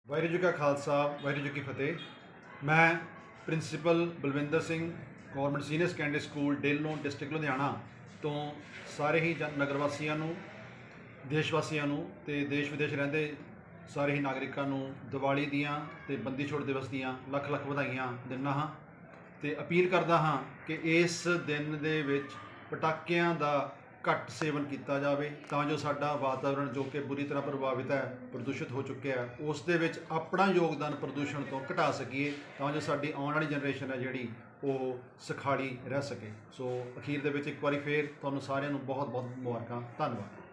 ਵਾਹਿਗੁਰੂ ਜੀ ਕਾ ਖਾਲਸਾ ਵਾਹਿਗੁਰੂ ਜੀ ਕੀ ਫਤਿਹ। ਮੈਂ principal Balwinder Singh government senior secondary school Dehlon district Ludhiana ਤੋਂ ਸਾਰੇ ਹੀ ਨਗਰ ਵਾਸੀਆਂ ਨੂੰ, ਦੇਸ਼ ਵਾਸੀਆਂ ਨੂੰ ਤੇ ਦੇਸ਼ ਵਿਦੇਸ਼ ਰਹਿੰਦੇ ਸਾਰੇ ਹੀ ਨਾਗਰਿਕਾਂ ਨੂੰ ਦੀਵਾਲੀ ਦੀਆਂ ਤੇ ਬੰਦੀ ਛੋੜ ਦਿਵਸ ਦੀਆਂ ਲੱਖ ਲੱਖ ਵਧਾਈਆਂ ਦਿੰਦਾ ਹਾਂ ਤੇ ਅਪੀਲ ਕਰਦਾ ਹਾਂ ਕਿ ਇਸ ਦਿਨ ਦੇ ਵਿੱਚ ਪਟਾਕਿਆਂ ਦਾ ਘੱਟ ਸੇਵਨ ਕੀਤਾ ਜਾਵੇ ਤਾਂ ਜੋ ਸਾਡਾ ਵਾਤਾਵਰਣ ਜੋ ਕਿ ਬੁਰੀ ਤਰ੍ਹਾਂ ਪ੍ਰਭਾਵਿਤ ਹੈ, ਪ੍ਰਦੂਸ਼ਿਤ ਹੋ ਚੁੱਕਿਆ ਹੈ, ਉਸ ਦੇ ਵਿੱਚ ਆਪਣਾ ਯੋਗਦਾਨ ਪ੍ਰਦੂਸ਼ਣ ਤੋਂ ਘਟਾ ਸਕੀਏ ਤਾਂ ਜੋ ਸਾਡੀ ਆਉਣ ਵਾਲੀ ਜਨਰੇਸ਼ਨ ਹੈ ਜਿਹੜੀ ਉਹ ਸੁਖਾਲੀ ਰਹਿ ਸਕੇ। ਸੋ ਅਖੀਰ ਦੇ ਵਿੱਚ ਇੱਕ ਵਾਰੀ ਫੇਰ ਤੁਹਾਨੂੰ ਸਾਰਿਆਂ ਨੂੰ ਬਹੁਤ ਬਹੁਤ ਮੁਬਾਰਕਾਂ। ਧੰਨਵਾਦ।